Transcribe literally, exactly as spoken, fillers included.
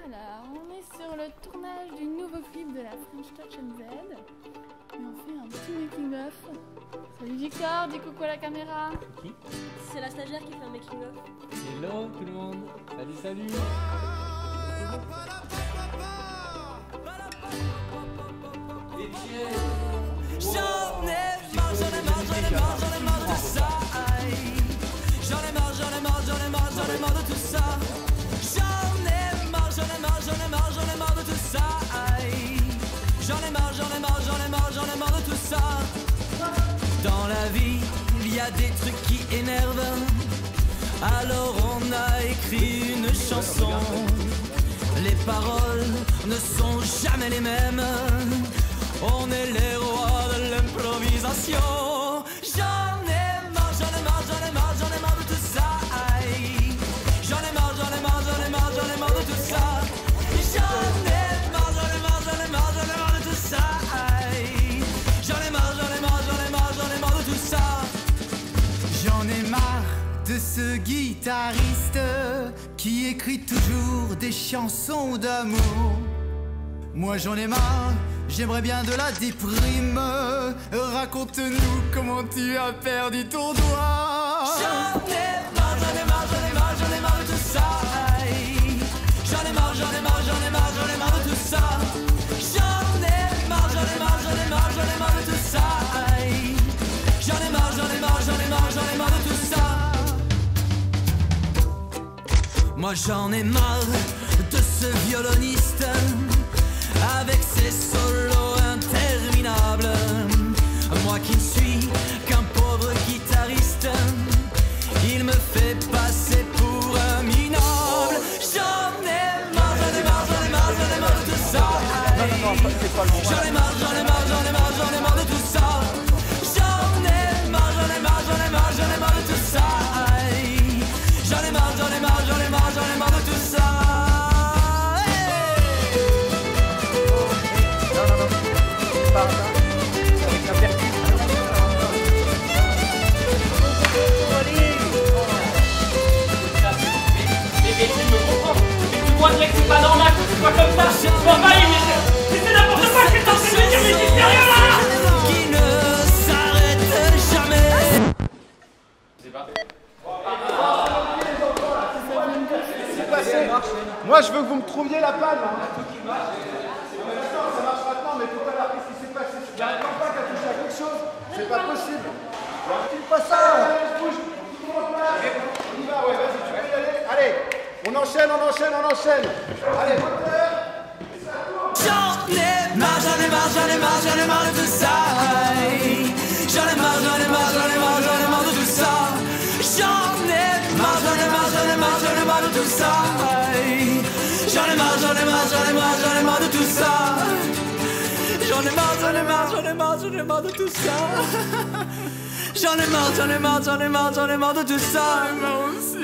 Alors, on est sur le tournage du nouveau clip de la French Touch N Z. Et on fait un petit making-of. Salut Victor, dis coucou à la caméra. Qui? C'est la stagiaire qui fait un making-of. Hello tout le monde. Salut, salut. J'en ai marre, j'en ai marre, j'en ai marre, j'en ai marre de ça. J'en ai marre, j'en ai marre, j'en ai marre, j'en ai marre de tout ça. J'en ai marre, j'en ai marre, j'en ai marre, j'en ai marre de tout ça. J'en ai marre, j'en ai marre, j'en ai marre, j'en ai marre de tout ça. Dans la vie, il y a des trucs qui énervent. Alors on a écrit une chanson. Les paroles ne sont jamais les mêmes. On est les rois de l'improvisation. J'en ai marre, j'en ai marre, j'en ai marre, j'en ai marre de tout ça. J'en ai marre, j'en ai marre, j'en ai marre, j'en ai marre de tout ça. J'en ai marre, j'en ai marre, j'en ai marre, j'en ai marre de tout ça. J'en ai marre, j'en ai marre, j'en ai marre, j'en ai marre de tout ça. J'en ai marre de ce guitariste qui écrit toujours des chansons d'amour. Moi j'en ai marre, j'aimerais bien de la déprime. Raconte-nous comment tu as perdu ton doigt. J'en ai marre, j'en ai marre, j'en ai marre, j'en ai marre de tout ça. J'en ai marre, j'en ai marre, j'en ai marre, j'en ai marre de tout ça. J'en ai marre, j'en ai marre, j'en ai marre, j'en ai marre de tout ça. J'en ai marre, j'en ai marre, j'en ai marre, j'en ai marre de tout ça. Moi j'en ai marre de ce violoniste avec ses solos interminables. Moi qui ne suis qu'un pauvre guitariste, il me fait passer pour un minable. J'en ai marre, j'en ai marre, j'en ai marre, j'en ai marre de tout ça. J'en ai marre, j'en ai marre, j'en ai marre, j'en ai marre de tout ça. J'en ai marre, j'en ai marre, j'en ai marre, j'en ai marre de tout ça. J'en ai marre, j'en ai marre, j'en ai marre, j'en ai marre de tout ça. C'est pas normal que ce soit comme ça. Je m'en bats les mais c'est n'importe quoi que t'es en train de me dire, mais t'es sérieux là? Qui ne s'arrête jamais. C'est parti. Moi je veux que vous me trouviez la panne. Hein. Ça marche maintenant, mais tout à l'heure, qu'est-ce qui s'est passé? J'arrive pas qu'à toucher à quelque chose. C'est pas possible. File pas ça. On y va, ouais, vas-y, tu peux y aller. Allez, on enchaîne, on enchaîne, on enchaîne. Allez, moteur. J'en ai marre, j'en ai marre, j'en ai marre, j'en ai marre de tout ça. J'en ai marre, j'en ai marre, j'en ai marre, j'en ai marre de tout ça. J'en ai marre, j'en ai marre, j'en ai marre, j'en ai marre de tout ça. J'en ai marre, j'en ai marre, j'en ai marre, j'en ai marre de tout ça. J'en ai marre, j'en ai marre, j'en ai marre, j'en ai marre de tout ça. J'en ai marre, j'en ai marre, j'en ai marre, j'en ai marre de tout ça. Moi aussi.